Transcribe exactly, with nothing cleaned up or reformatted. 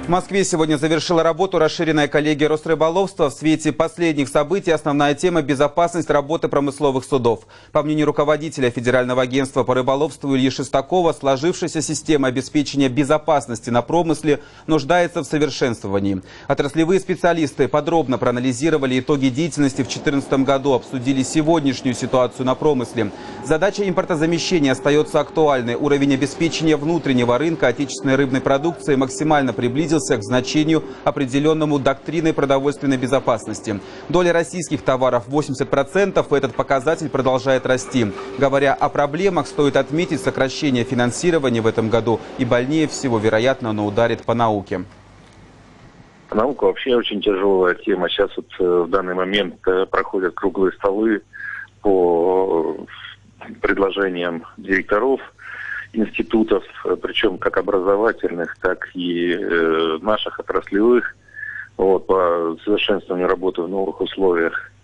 В Москве сегодня завершила работу расширенная коллегия Росрыболовства. В свете последних событий основная тема – безопасность работы промысловых судов. По мнению руководителя Федерального агентства по рыболовству Ильи Шестакова, сложившаяся система обеспечения безопасности на промысле нуждается в совершенствовании. Отраслевые специалисты подробно проанализировали итоги деятельности в две тысячи четырнадцатом году, обсудили сегодняшнюю ситуацию на промысле. Задача импортозамещения остается актуальной. Уровень обеспечения внутреннего рынка отечественной рыбной продукции максимально приблизился к значению, определенному доктриной продовольственной безопасности. Доля российских товаров восемьдесят процентов, и этот показатель продолжает расти. Говоря о проблемах, стоит отметить сокращение финансирования в этом году, и больнее всего, вероятно, оно ударит по науке. Наука вообще очень тяжелая тема. Сейчас вот в данный момент проходят круглые столы по предложениям директоров институтов, причем как образовательных, так и э, наших отраслевых, вот, по совершенствованию работы в новых условиях.